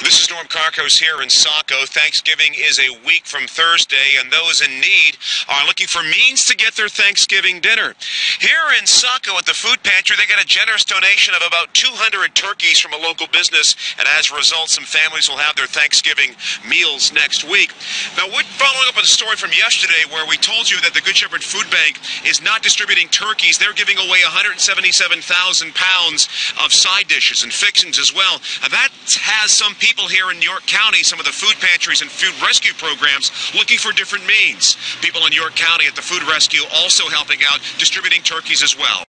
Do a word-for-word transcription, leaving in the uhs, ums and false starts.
This is Norm Karkos here in Saco. Thanksgiving is a week from Thursday, and those in need are looking for means to get their Thanksgiving dinner. Here in Saco at the food pantry, they got a generous donation of about two hundred turkeys from a local business, and as a result, some families will have their Thanksgiving meals next week. Now, we're following up on a story from yesterday where we told you that the Good Shepherd Food Bank is not distributing turkeys. They're giving away one hundred seventy-seven thousand pounds of side dishes and fixings as well. And that has some people here in York County, some of the food pantries and food rescue programs, looking for different means. People in York County at the food rescue also helping out, distributing turkeys as well.